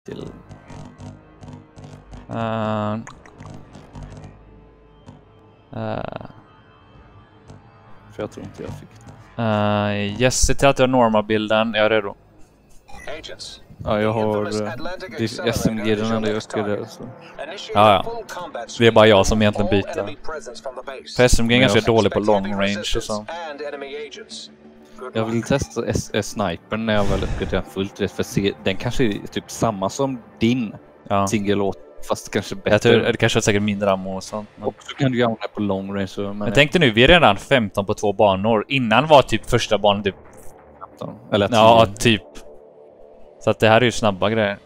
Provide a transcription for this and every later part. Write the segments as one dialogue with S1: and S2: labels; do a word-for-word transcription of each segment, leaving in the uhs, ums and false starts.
S1: till...
S2: Uh, uh,
S1: För jag tror inte jag fick det.
S2: uh, yes, se till att du har normal-bilden. Jag är redo.
S1: Ja, jag har uh, S M G den enda jag skulle... Så.
S2: Ja, ja. Det är bara jag som egentligen byter. För S M G är ganska dålig på long range och så.
S1: Jag vill testa S S snipern när jag väl uppgraderar fullt rätt för att se. Den kanske är typ samma som din
S2: Ja.
S1: single fast kanske bättre.
S2: Jag tror, det kanske är säkert mindre ammo och sånt. Men...
S1: Och så kan du använda på long range. Så, men
S2: jag tänkte nu, vi är redan femton på två banor. Innan var typ första banan typ...
S1: femton. Eller
S2: ja, typ. Så att det här är ju snabba grejer.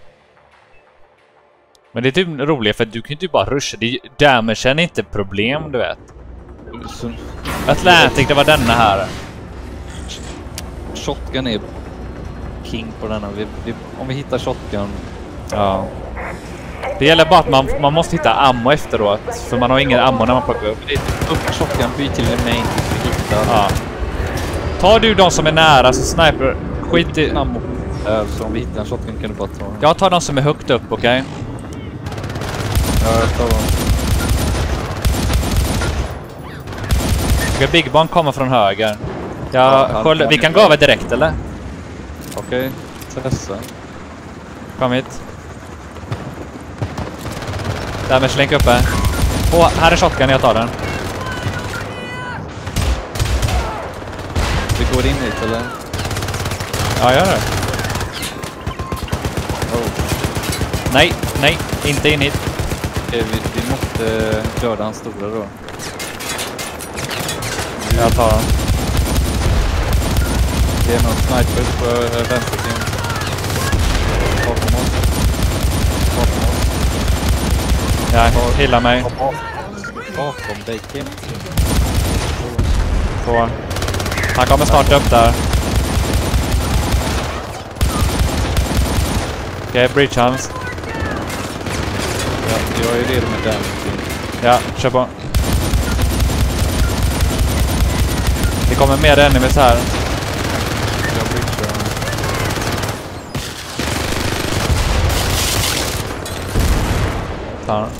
S2: Men det är typ roligt för du kan ju typ bara rusha. Damage är inte problem, du vet.
S1: Så...
S2: Atlantic, det var denna här.
S1: Shotgun är king på denna. Vi, vi, om vi hittar shotgun...
S2: Ja. Det gäller bara att man, man måste hitta ammo efteråt. För man har ingen ammo när man plockar upp.
S1: Det är upp shotgun, byt till en main tills vi hittar.
S2: Ja. Tar du de som är nära så sniper... Skit i...
S1: ammo. Så om vi hittar en shotgun kan du bara ta.
S2: Jag tar de som är högt upp, okej? Okay?
S1: Ja, jag tar dem.
S2: Ska Big Bang komma från höger? Ja, ja kolla, vi kan gå över direkt, eller?
S1: Okej, okay. Testa.
S2: Kom hit. Där med slänk uppe. Åh, här är shotgun, jag tar den.
S1: Vi går in hit, eller?
S2: Ja, gör det.
S1: Oh.
S2: Nej, nej, inte in hit.
S1: Okay, vi, vi måste döda hans stora då.
S2: Jag tar den.
S1: Det är någon sniper på vänster sin. Bakom oss. Bakom oss.
S2: Ja, hilla mig.
S1: Bakom dig, Kim.
S2: Så. Han kommer snart upp där. Okej, okay, breach hans.
S1: Ja, jag är redo med den.
S2: Ja, kör på. Det kommer mer enemies här.
S1: Jag breachar.
S2: Ta den.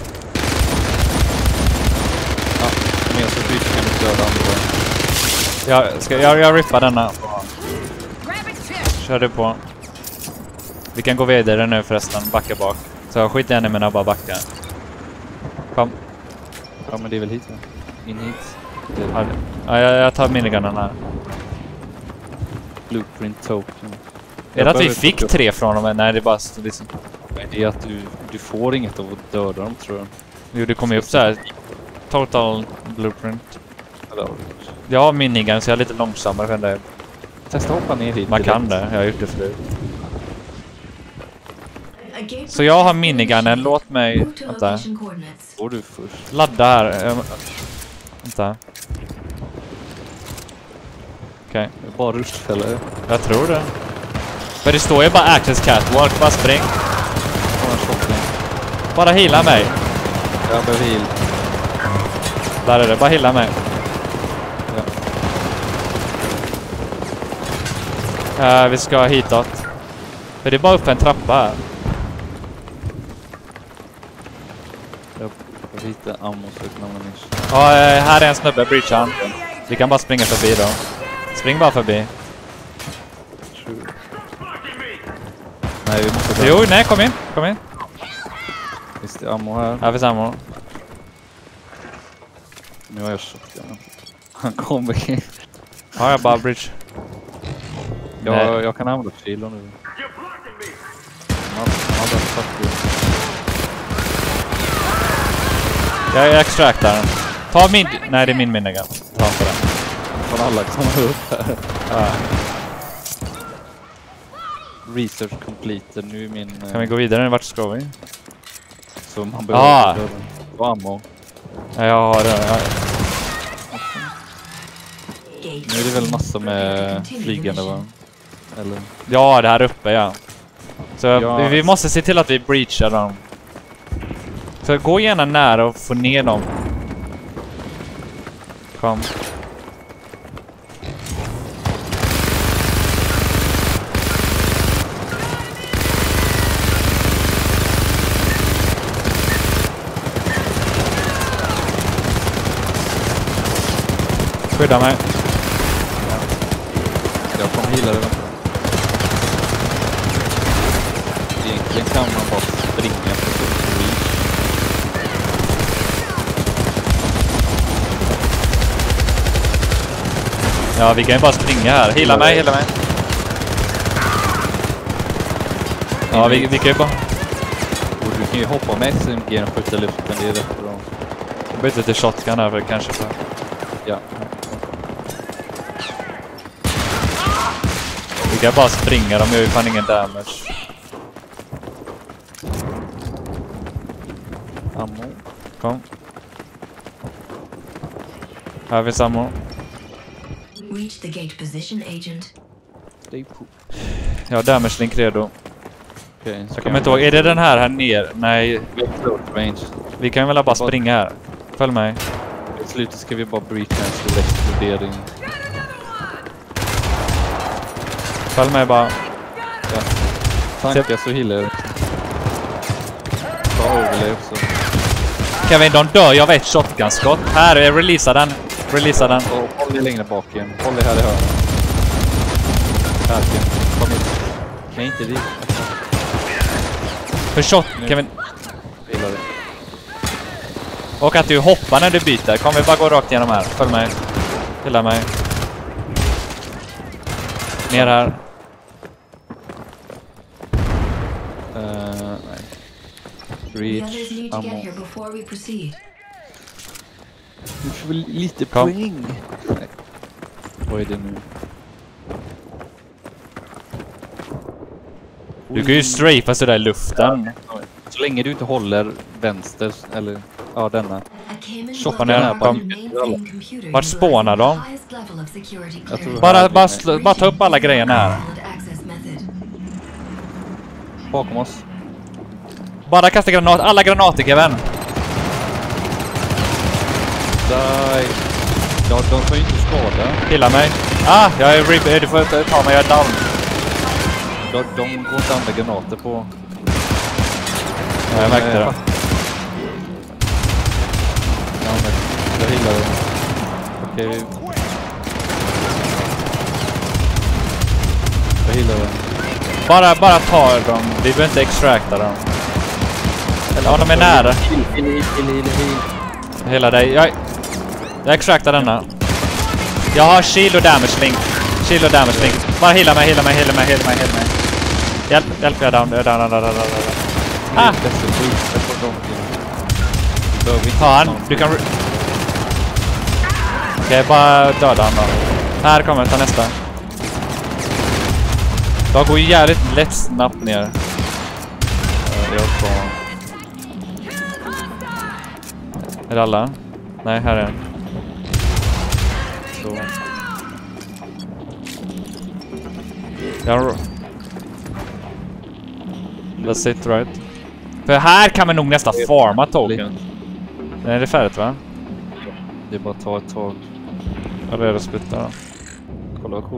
S1: Ja, men jag ska breacha kan du döda andra.
S2: Jag, ska, jag, jag rippar denna. Kör du på. Vi kan gå vidare nu förresten, backa bak. Så skit i enemierna och bara backa. Kom.
S1: Ja, men det är väl hit va? In hit.
S2: Ja, jag, jag tar minigunnen här.
S1: Blueprint token.
S2: Är det att vi fick tre från dem? Nej, det är bara liksom...
S1: Det är att du, du får inget av att döda dem, tror jag.
S2: Jo, det kommer ju upp så här. Total blueprint.
S1: Eller,
S2: Ja, minigun så jag är lite långsammare för det.
S1: testa hoppa ner hit.
S2: Man kan det, jag har gjort det förut. Så jag har minigunnen, låt mig... Vänta.
S1: Går du först?
S2: Ladda här. Jag, vänta. Okej.
S1: Okay. Bara rush, eller?
S2: Jag tror det. För det står ju bara access catwalk, bara spring. Bara heala mig.
S1: Jag behöver heal.
S2: Där är det, bara heala mig. Ja. Uh, vi ska hitåt. För det är bara upp en trappa här.
S1: Jag får hitta ammo så kan man inte...
S2: Ja, uh, här är en snubbe, breachan. Vi kan bara springa förbi då. Spring bara förbi.
S1: Nej, vi måste...
S2: Jo, nej, kom in. Kom in.
S1: Visst är ammo här?
S2: Här finns ammo.
S1: Nu har jag shotgun. Han kommer in.
S2: Ja, jag bara bridge.
S1: Jag, jag kan använda kilo nu.
S2: Jag, jag extraktar den. Ta min... Nej, det är min minigun. Ta på den.
S1: Från alla kommer upp här.
S2: Ja.
S1: Research completed. Nu är min...
S2: Kan vi gå vidare? Vart ska vi?
S1: Så man behöver...
S2: Ah.
S1: Och ammo.
S2: Ja, jag har det. Jag...
S1: Nu är det väl massa med flygande, va? Eller?
S2: Ja, det här uppe, ja. Så
S1: ja.
S2: Vi, vi måste se till att vi breachar dem. Så gå gärna nära och få ner dem. Kom. Skydda mig.
S1: Jag kommer hila det. Egentligen kan man bara springa på full.
S2: Ja, vi kan ju bara springa här. Hila mig, hila mig. Ja, vi, vi kan ju bara...
S1: Och du kan ju hoppa med S M G och skjuta luften, det är rätt bra.
S2: Jag byter till shotgun här för kanske för...
S1: Ja.
S2: Vi kan bara springa, de gör ju fan ingen damage.
S1: Ammo.
S2: Kom. Här finns ammo.
S3: Reach the gate position, agent.
S1: Stay put.
S2: Ja, damage link redo.
S1: Okay,
S2: Jag kommer inte ihåg, är det den här här ner? Nej,
S1: range.
S2: vi kan väl bara springa här. Följ mig.
S1: I slutet ska vi bara bryta en stor explodering.
S2: Följ mig bara.
S1: Ja. Tankar så healer. Bra overlay också.
S2: Kevin, de dör. Jag vet shotgun-skott. Här, är releasa den. Releasa den.
S1: Och håll dig längre bak igen. Håll dig här i hörnet. Här, kom hit. Nej, inte dit.
S2: För shot,
S1: Nu.
S2: Kevin.
S1: Gillar det.
S2: Och att du hoppar när du byter. Kom vi bara gå rakt igenom här. Följ mig. Gilla mig. Ner här.
S1: Uh, nej.
S3: The
S1: Reach.
S3: others need to get
S1: Ammo.
S3: here before we proceed.
S1: Du får väl lite
S2: Kom.
S1: poäng. Nej. Vad är det nu?
S2: Du kan ju strafa sådär i luften.
S1: Så länge du inte håller vänster, eller ja, denna.
S2: Shoppa ner här på... Vart spånar de?
S1: Jag tror
S2: Bara,
S1: här-
S2: bara, slå, bara ta upp alla grejerna här.
S1: Bakom oss.
S2: Bara kasta granat. Alla granater, Kevin.
S1: Där. Ja, de får ju inte skada.
S2: Hilla mig. Ah, jag är rib. Du får ta mig, jag är down.
S1: De, de går inte andra granater på.
S2: Ja, jag märkte det.
S1: Ja, men jag gillar det. Okej. Jag gillar det.
S2: Bara, bara ta dem. Vi behöver inte extracta dem. Eller om de är nära.
S1: Heal, heal, heal, heal, heal.
S2: Hela dig. Jag, jag extractar denna. Jag har shield och damage link. Shield och damage link. Bara hila mig, hila mig, hila mig, hila mig, hila mig. Hjälp, hjälp, jag är down, jag är down, down, down, down, down. Ah! Ta han, du kan... Okej, okay, bara döda han då. Här kommer, ta nästa. De går ju jävligt lätt snabbt ner.
S1: Uh, jag tar...
S2: Är det alla? Nej, här är en.
S1: Så.
S2: Jag... That's it, right? För här kan man nog nästan farma token. Nej, det är färdigt, va?
S1: Det är bara att ta ett tag.
S2: Jag är redo att splitta då.
S1: Kolla vad cool.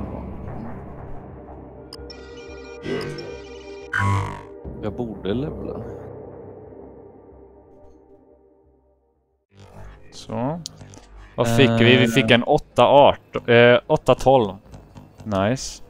S1: Jag borde levla.
S2: Så. Vad fick vi? Vi fick en åtta arton. Eh, åtta tolv. Nice.